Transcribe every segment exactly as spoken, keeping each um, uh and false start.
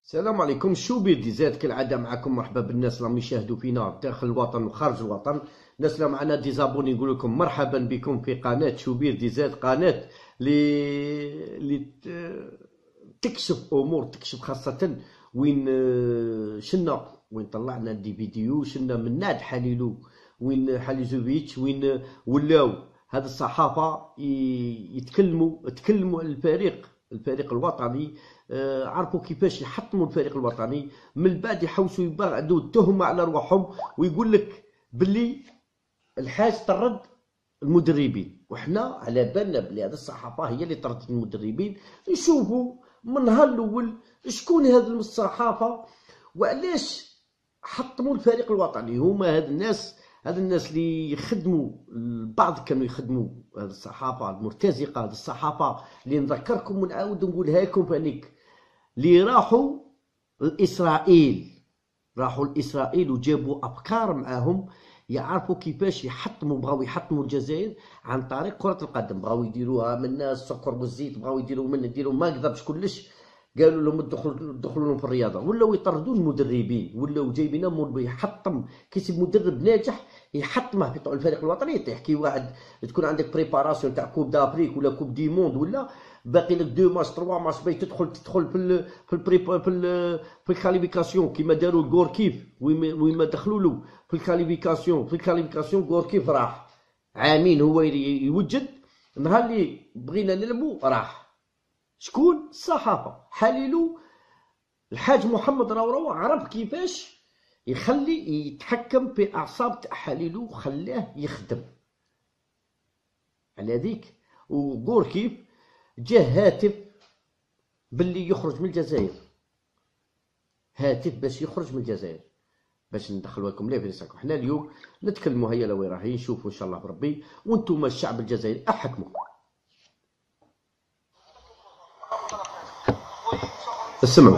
السلام عليكم. شوبير دي زاد كالعاده معكم. مرحبا بالناس اللي راهم يشاهدوا فينا داخل الوطن وخارج الوطن. الناس اللي معنا ديزابوني نقول لكم مرحبا بكم في قناه شوبير دي زاد، قناه اللي اللي تكشف امور، تكشف خاصه وين شنا وين طلعنا دي فيديو شنا من ناد حليلو وين حليزوفيتش وين ولاو هذه الصحافه يتكلموا تكلموا على الفريق الفريق الوطني. آه عرفوا كيفاش يحطموا الفريق الوطني، من بعد يحوسوا يبعدوا التهمه على رواحهم ويقول لك باللي الحاج طرد المدربين، وحنا على بالنا بلي هذه الصحافه هي اللي طردت المدربين. نشوفوا من نهار الاول شكون هذه الصحافه وعلاش حطموا الفريق الوطني. هما هاد الناس هاد الناس اللي يخدموا، البعض كانوا يخدموا هذه الصحافه المرتزقه، هذه الصحافه اللي نذكركم ونعاود نقولها لكم فانيك، اللي راحوا لاسرائيل راحوا لاسرائيل وجابوا افكار معاهم يعرفوا كيفاش يحطموا. بغاو يحطموا الجزائر عن طريق كرة القدم، بغاو يديروها من السكر والزيت، بغاو يديروا من يديروا ما كذبش كلش، قالوا لهم دخلوا دخلوا لهم في الرياضه، ولاو يطردوا المدربين، ولاو جايبين يحطم. كيسيب مدرب ناجح يحطمه في الفريق الوطني يطيح. كي واحد تكون عندك بريباراسيون تاع كوب دافريك ولا كوب دي موند ولا باقي لك دو ماتش تروا ماتش باي تدخل تدخل في ال في البريبا في ال في الكاليفيكاسيون كيما داروا الغوركيف، وين ما دخلوا له في الكاليفيكاسيون في الكاليفيكاسيون غوركيف راح عامين هو يوجد. نهار اللي بغينا نلعبوا راح شكون؟ الصحافه. حللوا الحاج محمد راورو عرف كيفاش يخلي يتحكم في اعصاب تاع حليلو وخلاه يخدم على ذيك. وغوركيف جاه هاتف باللي يخرج من الجزائر، هاتف باش يخرج من الجزائر باش ندخلوا لكم ليه في رسالكم. حنا اليوم نتكلموا هيا لوين راهي، نشوفوا ان شاء الله بربي، وانتم الشعب الجزائري احكموا. اسمعوا.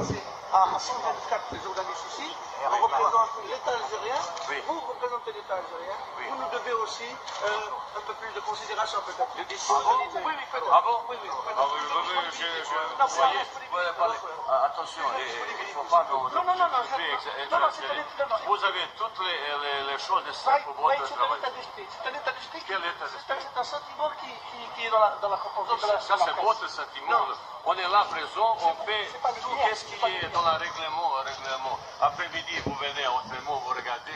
L'État algérien, oui. Vous représentez l'État algérien, oui. Vous nous devez aussi euh, un peu plus de considération peut-être. De décision. Oui, oui, peut-être. Ah bon? Oui, oui. Ah oui, oui, oui, je, je, non, vous voyez, ouais, parlez. Ah, attention, il ne faut pas nous... Non, non, non, non, non, non, c'est vous avez toutes les, les, les choses nécessaires pour votre travail. C'est un état d'esprit. C'est un état d'esprit. Quel état d'esprit? C'est un sentiment qui, qui, qui est dans la, dans la composition de la... Ça, c'est votre sentiment. On est là présent, on fait tout ce qui est dans le règlement, règlement. Après-midi, vous venez autrement, vous regardez.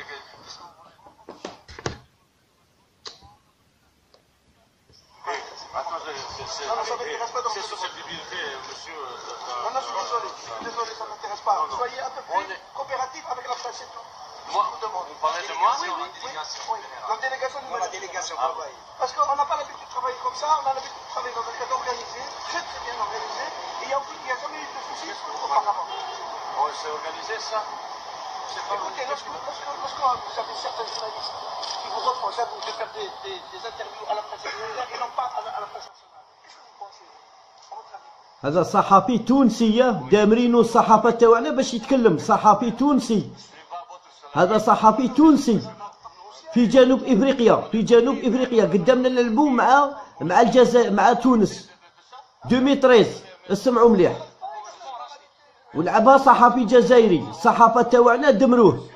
Attendez, c'est susceptibilité, monsieur. Non, non, je suis désolé, je suis désolé, ça ne m'intéresse pas. Soyez un peu plus coopératif avec la presse, c'est tout. Moi, vous parlez de moi? Oui, oui, oui. La délégation de la délégation. Parce qu'on n'a pas l'habitude de travailler comme ça, on a l'habitude de travailler dans un cadre organisé, très très bien organisé, et il n'y a, a jamais eu de soucis auparavant. Oh, c'est organisé ça? Écoutez, lorsque, lorsque, lorsque vous avez certains journalistes qui vous reprochent à vous de faire des, des, des interviews à la presse étrangère et non pas à la, à la presse nationale, qu'est-ce que vous pensez? À votre avis? هذا صحفي تونسي دامرينو الصحافه تاعنا باش يتكلم. صحفي تونسي، هذا صحفي تونسي في جنوب افريقيا، في جنوب افريقيا قدامنا نلعبوا مع مع الجزائر مع تونس ألفين وثلاثة عشر. اسمعوا مليح. ولعبها صحفي جزائري، الصحافه تاعنا دمروه.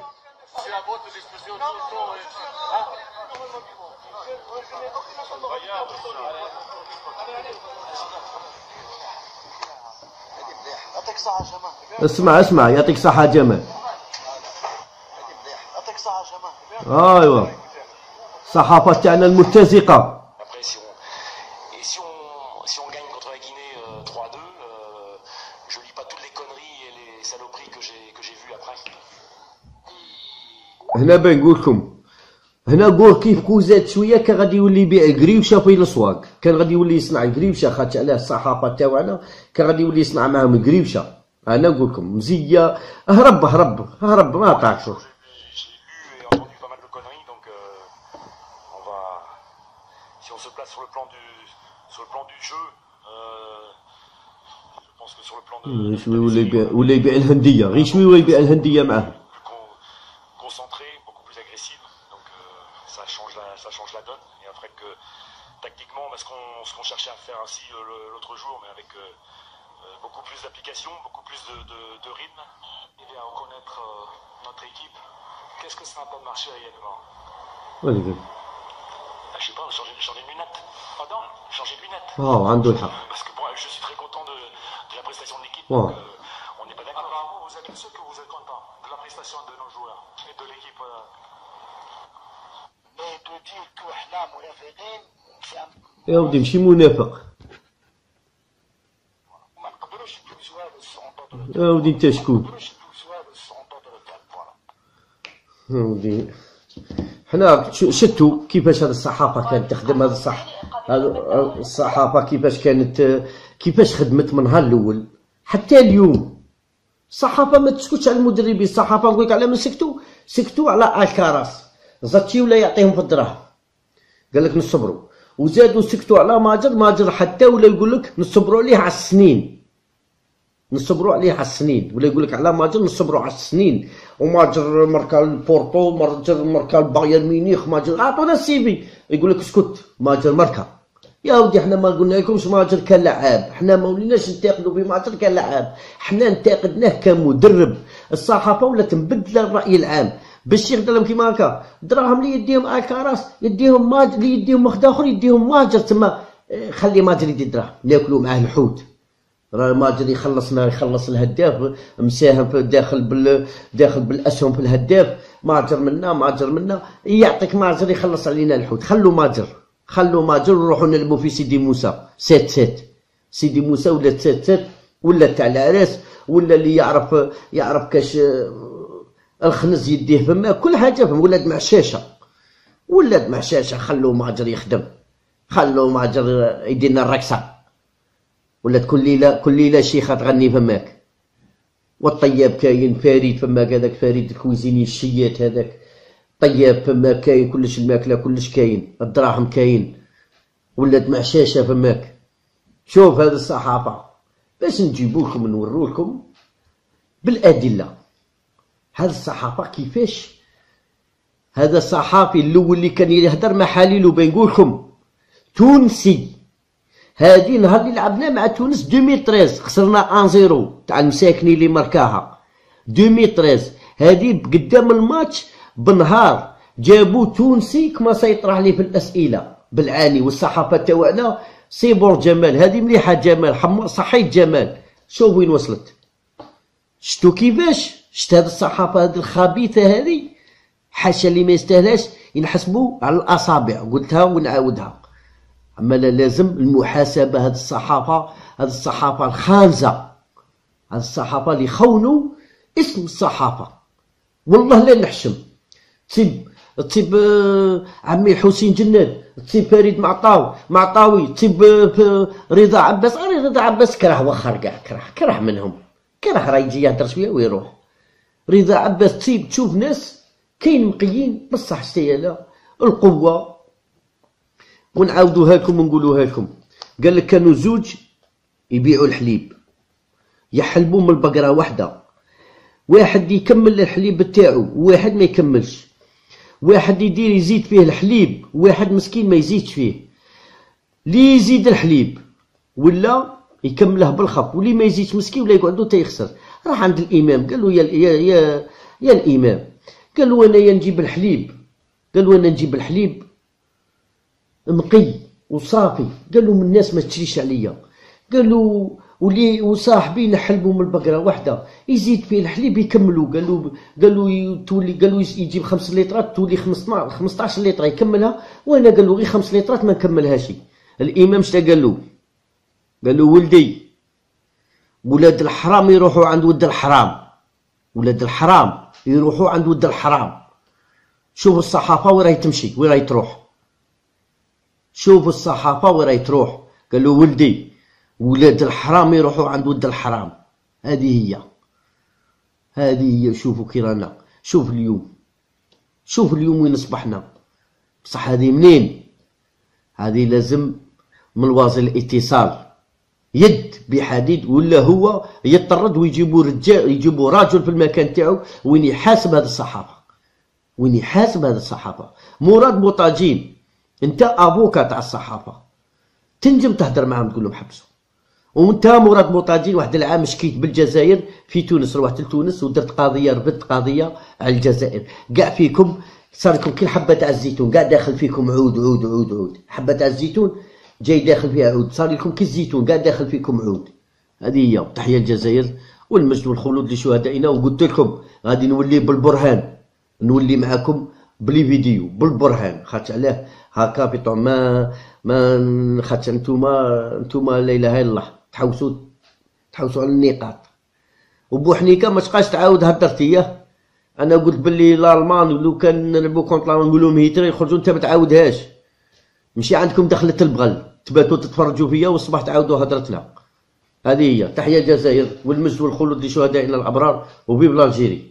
اسمع اسمع يعطيك صحة جمال. يعطيك صحة جمال. ايوا الصحافة تاعنا المرتزقة. هنا بنقول لكم، هنا غوركيف كو زاد شويه كان غادي يولي يبيع قريوشه في الاسواق، كان غادي يولي يصنع قريوشه، خاطش علاه الصحافه تاعنا كان غادي يولي يصنع معاهم قريوشه. انا نقول لكم مزيه، هرب هرب هرب ما طاحش. غير شوي ولا يبيع ولا يبيع الهنديه، غير شوي ولا يبيع الهنديه معاه. Ça change la donne, et après que tactiquement, parce qu'on ce qu'on cherchait à faire ainsi l'autre jour, mais avec euh, beaucoup plus d'application, beaucoup plus de, de, de rythme. Il est à reconnaître euh, notre équipe. Qu'est-ce que ça n'a pas marché réellement? Ouais, Je sais pas, changer, changer de lunettes. Pardon, changer de lunettes. Oh, عنده الحق. Parce que bon, je suis très content de, de la prestation de l'équipe. Ouais. Euh, on n'est pas d'accord. Apparemment, vous êtes sûr que vous êtes content de la prestation de nos joueurs et de l'équipe. Euh... Mais de dire que احنا منافقين يا ودي ماشي منافق. ما نقدروش ندوزوها للسونطو. يا ودي انت شكون؟ ما نقدروش ندوزوها للسونطو دو تاع يا ودي حنا شتو كيفاش هذه الصحافه كانت تخدم، هذه الصح هذه الصحافه كيفاش كانت كيفاش خدمت من نهار الاول حتى اليوم. الصحافه ما تسكتش على المدربين، الصحافه نقول لك على من سكتوا سكتوا على الكراس زاتشي ولا يعطيهم في الدراهم، قال لك نصبروا، وزادوا سكتوا على ماجر ماجر حتى ولا يقول لك نصبروا عليه على السنين، نصبروا عليه على السنين، ولا يقول لك على ماجر نصبروا على السنين، وماجر مركا البورتو ماجر مركا البايرن ميونخ ماجر اعطونا السيفي، يقول لك اسكت ماجر مركا. يا ودي حنا ما قلنا لكمش ماجر كان لعاب، حنا ما وليناش ننتقدوا بماجر كان لعاب، حنا انتقدناه كمدرب. الصحافه ولات مبدله الراي العام باش يخدم لهم كيما هكا، دراهم اللي يديهم الكراس يديهم ماجر، اللي يديهم واحد اخر يديهم ماجر، تما خلي ماجر يدي دراهم ناكلوا معاه الحوت. راه ماجر يخلصنا يخلص الهداف، مساهم في داخل بال داخل بالاسهم في الهداف، ماجر منا ماجر منا يعطيك ماجر يخلص علينا الحوت. خلوا ماجر خلوا ماجر ونروحوا نلعبوا في سيدي موسى سات سات، سيدي موسى ولا سات سات ولا تاع العراس ولا اللي يعرف يعرف كاش الخنز يديه فما كل حاجه فما، ولاد معشاشه ولاد معشاشه. خلوا ماجر يخدم، خلوا ماجر يدينا الرقصه، ولات كل ليله كل ليله شيخه تغني فماك. والطياب كاين فريد فماك، هذاك فريد الكويزيني الشيات هذاك طياب فماك كاين، كلش الماكله كلش كاين، الدراهم كاين، ولات معشاشه فماك. شوف هذه الصحافه باش نجيبولكم نورولكم بالادله هذه الصحافه كيفاش. هذا الصحافي الاول اللي كان يهدر محاليل بنقولكم تونسي، هادي نهار اللي لعبنا مع تونس ألفين وثلاثة عشر خسرنا واحد صفر تاع المساكني اللي ماركاها ألفين وثلاثة. هادي قدام الماتش بنهار جابوا تونسي كما سيطرح لي في الاسئله بالعاني، والصحافه تاعنا سيبور جمال هادي مليحه جمال حم صحيت جمال. شوف وين وصلت، شتو كيفاش شت هاد الصحافه هاد الخبيثه هذه، حاشا اللي ما يستاهلاش ينحسبوا على الاصابع، قلتها ونعاودها. اما لا لازم المحاسبه، هاد الصحافه هاد الصحافه الخانزه، هاد الصحافه اللي خونوا اسم الصحافه. والله لا نحشم، تصيب تصيب عمي حسين جناد، تصيب فريد معطاوي معطاوي تصيب رضا عباس. رضا عباس كره وخر كاع كره كره منهم كره، راه يجي يهدر شويه ويروح. رضا عباس تصيب تشوف ناس كاين مقيين بصح ستيالا القوه. ونعاودوها لكم ونقولوها لكم، قال لك كانوا زوج يبيعوا الحليب، يحلبوا من البقره واحده، واحد يكمل الحليب تاعو وواحد ما يكملش، واحد يدير يزيد فيه الحليب وواحد مسكين ما يزيدش فيه. اللي يزيد الحليب ولا يكمله بالخف، واللي ما يزيدش مسكين ولا يقعدو تا يخسر. راح عند الامام قال له يا يا يا, يا الامام، قال له انا يا نجيب الحليب، قال له انا نجيب الحليب نقي وصافي، قال له من الناس ما تشريش عليا، قال له ولي وصاحبي نحلبوا من البقره واحده يزيد فيه الحليب يكملوا، قال له قال له تولي قال له يجيب خمس لترات تولي خمسطاش لتر يكملها، وانا قال له غير خمس لترات ما نكملهاش. الامام شتا قال له؟ قال له ولدي ولاد الحرام يروحوا عند ود الحرام، ولاد الحرام يروحوا عند ود الحرام. شوف الصحافه وين راهي تمشي وين راهي تروح، شوف الصحافه وين راهي تروح. قال له ولدي ولاد الحرام يروحوا عند ود الحرام. هذه هي هذه هي شوفوا كي رانا، شوف اليوم شوف اليوم وين اصبحنا. بصح هذه منين؟ هذه لازم من وزير الاتصال يد بحديد، ولا هو يطرد ويجيبوا رجال يجيبوا راجل في المكان تاعو وين يحاسب هذه الصحافه، وين يحاسب هذه الصحافه. مراد بوطاجين انت افوكا تاع الصحافه، تنجم تهدر معاهم تقول لهم حبسوا، وانت مراد موطاجين واحد العام شكيت بالجزائر في تونس، روحت لتونس ودرت قضيه، ربطت قضيه على الجزائر، كاع فيكم صار لكم كي الحبه تاع الزيتون، كاع داخل فيكم عود عود عود عود، حبه تاع الزيتون جاي داخل فيها عود، صار لكم كي الزيتون كاع داخل فيكم عود. هذه هي تحيه الجزائر والمجد والخلود لشهدائنا. وقلت لكم غادي نولي بالبرهان، نولي معاكم بلي فيديو بالبرهان، خاطر علاه هكا بطع ما ما خاطر نتوما نتوما لا اله الا الله تحوسوا تحوسوا على النقاط. وبوحنيكا ما تبقاش تعاود هدرتيه، انا قلت باللي الالمان لو كان نلعبوا كونطرا نقول لهم هيتلر يخرجوا، انت ما تعاودهاش، ماشي عندكم دخلة البغل تباتوا تتفرجوا فيا والصباح تعاودوا هدرتنا. هذه هي تحيه الجزائر والمجد والخلود لشهدائنا الابرار وفيف الجيري.